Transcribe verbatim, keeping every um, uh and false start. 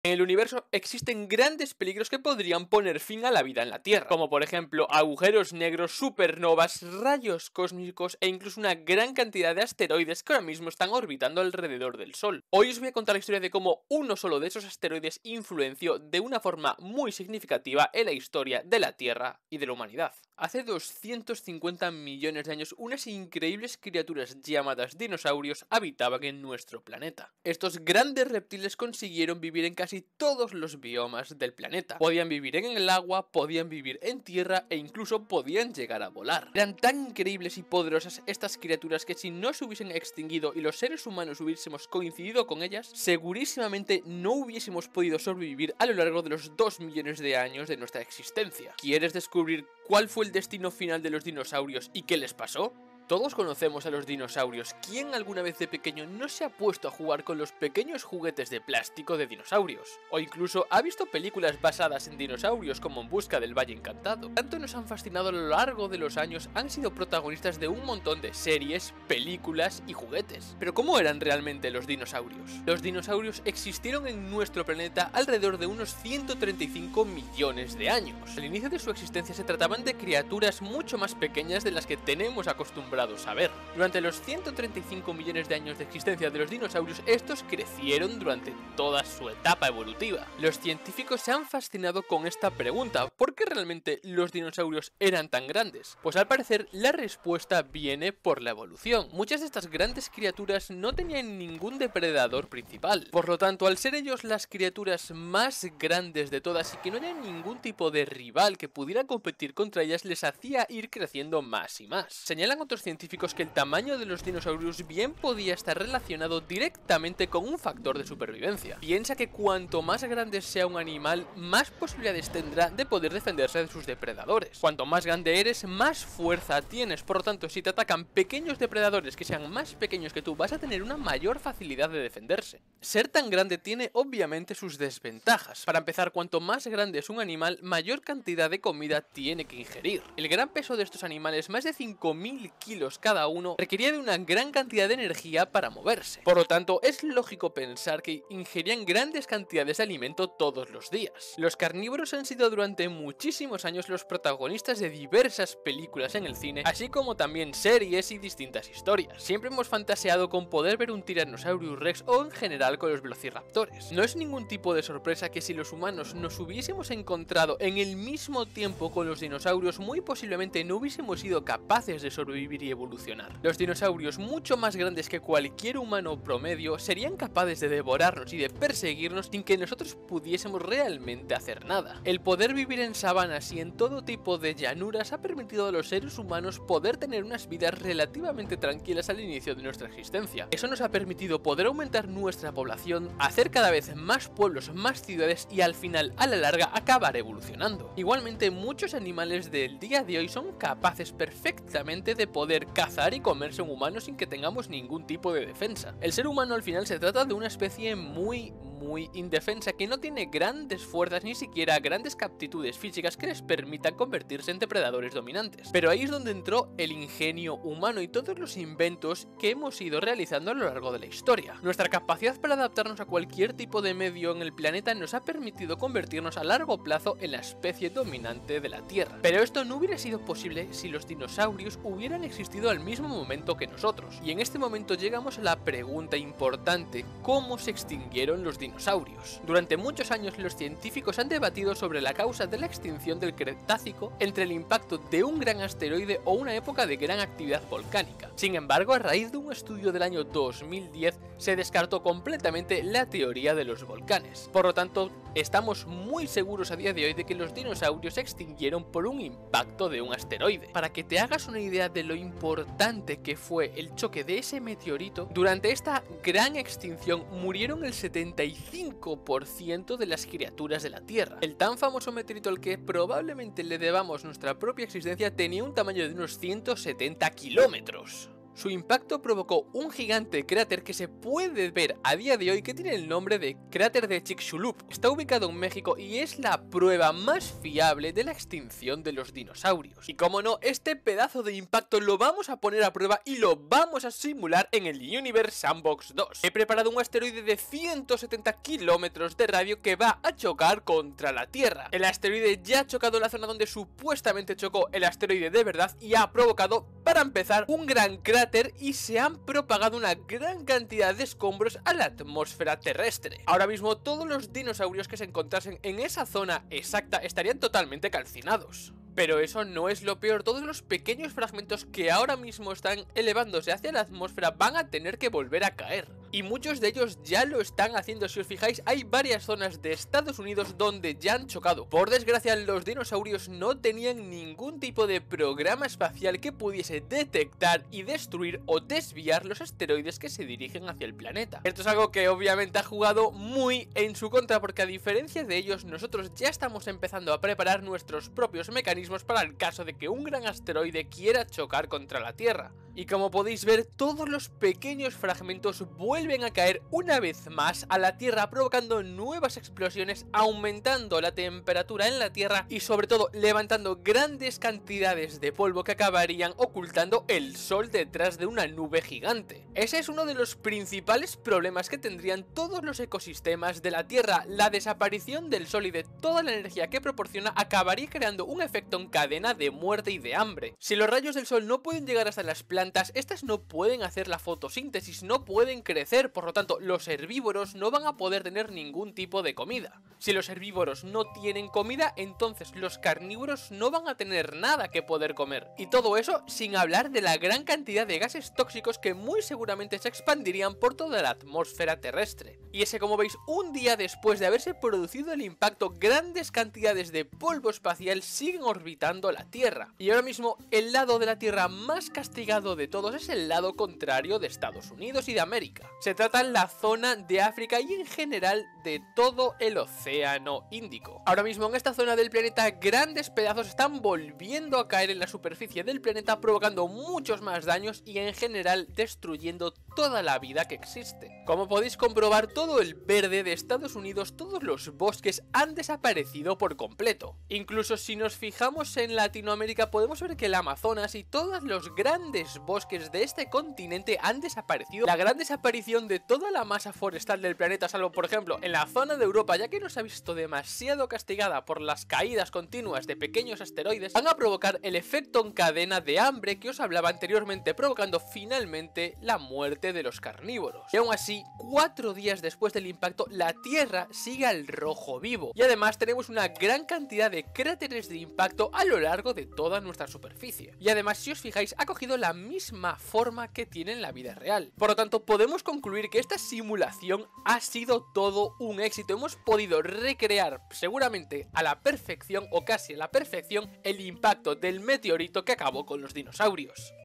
En el universo existen grandes peligros que podrían poner fin a la vida en la Tierra, como por ejemplo agujeros negros, supernovas, rayos cósmicos e incluso una gran cantidad de asteroides que ahora mismo están orbitando alrededor del Sol. Hoy os voy a contar la historia de cómo uno solo de esos asteroides influenció de una forma muy significativa en la historia de la Tierra y de la humanidad. Hace doscientos cincuenta millones de años, unas increíbles criaturas llamadas dinosaurios habitaban en nuestro planeta. Estos grandes reptiles consiguieron vivir en casi todos los biomas del planeta. Podían vivir en el agua, podían vivir en tierra e incluso podían llegar a volar. Eran tan increíbles y poderosas estas criaturas que si no se hubiesen extinguido y los seres humanos hubiésemos coincidido con ellas, segurísimamente no hubiésemos podido sobrevivir a lo largo de los dos millones de años de nuestra existencia. ¿Quieres descubrir cuál fue el destino final de los dinosaurios y qué les pasó? Todos conocemos a los dinosaurios. ¿Quién alguna vez de pequeño no se ha puesto a jugar con los pequeños juguetes de plástico de dinosaurios? O incluso ha visto películas basadas en dinosaurios como En busca del Valle Encantado. Tanto nos han fascinado a lo largo de los años, han sido protagonistas de un montón de series, películas y juguetes. Pero ¿cómo eran realmente los dinosaurios? Los dinosaurios existieron en nuestro planeta alrededor de unos ciento treinta y cinco millones de años. Al inicio de su existencia se trataban de criaturas mucho más pequeñas de las que tenemos acostumbrados a ver. Durante los ciento treinta y cinco millones de años de existencia de los dinosaurios, estos crecieron durante toda su etapa evolutiva. Los científicos se han fascinado con esta pregunta: ¿por qué realmente los dinosaurios eran tan grandes? Pues al parecer la respuesta viene por la evolución. Muchas de estas grandes criaturas no tenían ningún depredador principal. Por lo tanto, al ser ellos las criaturas más grandes de todas y que no haya ningún tipo de rival que pudiera competir contra ellas, les hacía ir creciendo más y más. Señalan otros científicos que el tamaño de los dinosaurios bien podía estar relacionado directamente con un factor de supervivencia. Piensa que cuanto más grande sea un animal, más posibilidades tendrá de poder defenderse de sus depredadores. Cuanto más grande eres, más fuerza tienes. Por lo tanto, si te atacan pequeños depredadores que sean más pequeños que tú, vas a tener una mayor facilidad de defenderse. Ser tan grande tiene obviamente sus desventajas. Para empezar, cuanto más grande es un animal, mayor cantidad de comida tiene que ingerir. El gran peso de estos animales, más de cinco mil kilos cada uno, requería de una gran cantidad de energía para moverse. Por lo tanto, es lógico pensar que ingerían grandes cantidades de alimento todos los días. Los carnívoros han sido durante muchísimos años los protagonistas de diversas películas en el cine, así como también series y distintas historias. Siempre hemos fantaseado con poder ver un Tyrannosaurus Rex o en general con los velociraptores. No es ningún tipo de sorpresa que si los humanos nos hubiésemos encontrado en el mismo tiempo con los dinosaurios, muy posiblemente no hubiésemos sido capaces de sobrevivir y evolucionar. Los dinosaurios, mucho más grandes que cualquier humano promedio, serían capaces de devorarnos y de perseguirnos sin que nosotros pudiésemos realmente hacer nada. El poder vivir en sabanas y en todo tipo de llanuras ha permitido a los seres humanos poder tener unas vidas relativamente tranquilas al inicio de nuestra existencia. Eso nos ha permitido poder aumentar nuestra población, hacer cada vez más pueblos, más ciudades y al final, a la larga, acabar evolucionando. Igualmente, muchos animales del día de hoy son capaces perfectamente de poder cazar y comerse a un humano sin que tengamos ningún tipo de defensa. El ser humano al final se trata de una especie muy, muy indefensa que no tiene grandes fuerzas ni siquiera grandes aptitudes físicas que les permitan convertirse en depredadores dominantes. Pero ahí es donde entró el ingenio humano y todos los inventos que hemos ido realizando a lo largo de la historia. Nuestra capacidad para adaptarnos a cualquier tipo de medio en el planeta nos ha permitido convertirnos a largo plazo en la especie dominante de la Tierra. Pero esto no hubiera sido posible si los dinosaurios hubieran existido al mismo momento que nosotros. Y en este momento llegamos a la pregunta importante: ¿cómo se extinguieron los dinosaurios? Durante muchos años los científicos han debatido sobre la causa de la extinción del Cretácico entre el impacto de un gran asteroide o una época de gran actividad volcánica. Sin embargo, a raíz de un estudio del año dos mil diez se descartó completamente la teoría de los volcanes. Por lo tanto, estamos muy seguros a día de hoy de que los dinosaurios se extinguieron por un impacto de un asteroide. Para que te hagas una idea de lo importante que fue el choque de ese meteorito, durante esta gran extinción murieron el setenta y cinco por ciento de las criaturas de la Tierra. El tan famoso meteorito al que probablemente le debamos nuestra propia existencia tenía un tamaño de unos ciento setenta kilómetros. Su impacto provocó un gigante cráter que se puede ver a día de hoy, que tiene el nombre de cráter de Chicxulub. Está ubicado en México y es la prueba más fiable de la extinción de los dinosaurios. Y como no, este pedazo de impacto lo vamos a poner a prueba y lo vamos a simular en el Universe Sandbox dos. He preparado un asteroide de ciento setenta kilómetros de radio que va a chocar contra la Tierra. El asteroide ya ha chocado en la zona donde supuestamente chocó el asteroide de verdad y ha provocado, para empezar, un gran cráter y se han propagado una gran cantidad de escombros a la atmósfera terrestre. Ahora mismo todos los dinosaurios que se encontrasen en esa zona exacta estarían totalmente calcinados. Pero eso no es lo peor, todos los pequeños fragmentos que ahora mismo están elevándose hacia la atmósfera van a tener que volver a caer. Y muchos de ellos ya lo están haciendo. Si os fijáis, hay varias zonas de Estados Unidos donde ya han chocado. Por desgracia, los dinosaurios no tenían ningún tipo de programa espacial que pudiese detectar y destruir o desviar los asteroides que se dirigen hacia el planeta. Esto es algo que obviamente ha jugado muy en su contra, porque a diferencia de ellos, nosotros ya estamos empezando a preparar nuestros propios mecanismos para el caso de que un gran asteroide quiera chocar contra la Tierra. Y como podéis ver, todos los pequeños fragmentos vuelven a caer una vez más a la Tierra, provocando nuevas explosiones, aumentando la temperatura en la Tierra y sobre todo levantando grandes cantidades de polvo que acabarían ocultando el Sol detrás de una nube gigante. Ese es uno de los principales problemas que tendrían todos los ecosistemas de la Tierra. La desaparición del Sol y de toda la energía que proporciona acabaría creando un efecto en cadena de muerte y de hambre. Si los rayos del Sol no pueden llegar hasta las plantas, estas no pueden hacer la fotosíntesis, no pueden crecer, por lo tanto los herbívoros no van a poder tener ningún tipo de comida. Si los herbívoros no tienen comida, entonces los carnívoros no van a tener nada que poder comer. Y todo eso sin hablar de la gran cantidad de gases tóxicos que muy seguramente se expandirían por toda la atmósfera terrestre. Y ese, como veis, un día después de haberse producido el impacto, grandes cantidades de polvo espacial siguen orbitando la Tierra. Y ahora mismo el lado de la Tierra más castigado de todos es el lado contrario de Estados Unidos y de América. Se trata de la zona de África y en general de todo el océano Índico. Ahora mismo en esta zona del planeta grandes pedazos están volviendo a caer en la superficie del planeta, provocando muchos más daños y en general destruyendo toda la vida que existe. Como podéis comprobar, todo el verde de Estados Unidos, todos los bosques han desaparecido por completo. Incluso si nos fijamos en Latinoamérica podemos ver que el Amazonas y todos los grandes bosques de este continente han desaparecido. La gran desaparición de toda la masa forestal del planeta, salvo por ejemplo en la zona de Europa, ya que nos ha visto demasiado castigada por las caídas continuas de pequeños asteroides, van a provocar el efecto en cadena de hambre que os hablaba anteriormente, provocando finalmente la muerte de los carnívoros. Y aún así, cuatro días después del impacto, la Tierra sigue al rojo vivo. Y además tenemos una gran cantidad de cráteres de impacto a lo largo de toda nuestra superficie. Y además, si os fijáis, ha cogido la misma forma que tiene en la vida real. Por lo tanto, podemos concluir que esta simulación ha sido todo un éxito. Hemos podido recrear seguramente a la perfección o casi a la perfección el impacto del meteorito que acabó con los dinosaurios.